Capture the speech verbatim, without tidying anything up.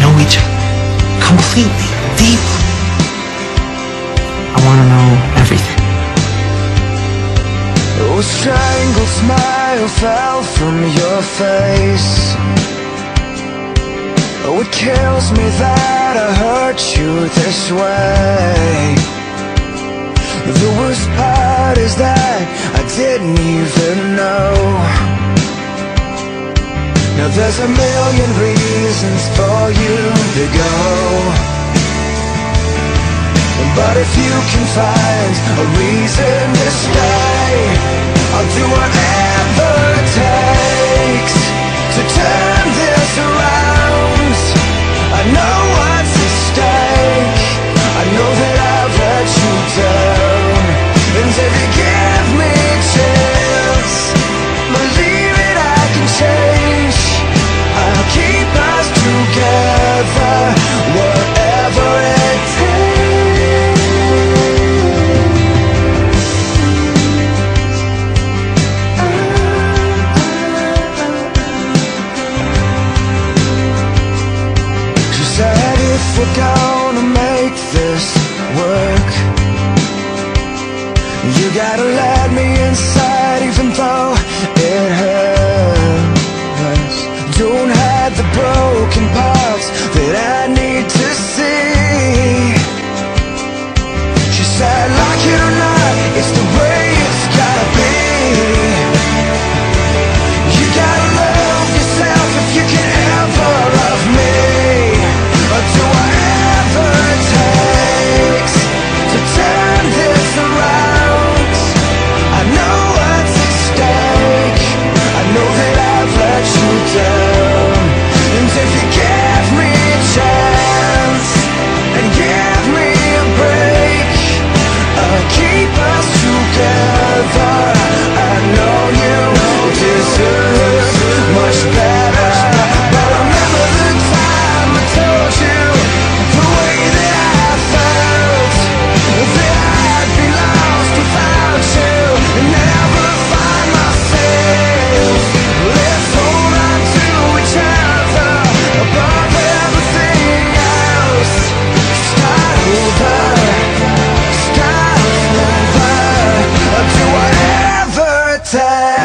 know each other completely, deeply. I want to know everything. Oh, a strangled smile fell from your face. Oh, it kills me that I hurt you this way. The worst part is that I didn't even know. Now there's a million reasons for you to go, but if you can find a reason to stay, I'll do whatever it takes to turn this around. I know what's at stake. I know that I've let you down, and if you give me a chance, believe it, I can change. I'll keep us together, whatever it takes. She said, if we're gonna make this work, you gotta let me inside, even though it hurts. Don't hide the broken parts that I need to see. She said, like it or not, it's the way it's gotta be. You gotta love yourself if you can ever love me. I'll do whatever it takes to turn this around. I know what's at stake. I know that I've let you down, and if you give me a chance and give me a break, I'll keep us together. I know you deserve much better, but remember the time I told you the way that I felt, that I'd be lost without you and never find myself. Let's hold on to each other above everything else. Start over, start over. I'll do whatever it takes.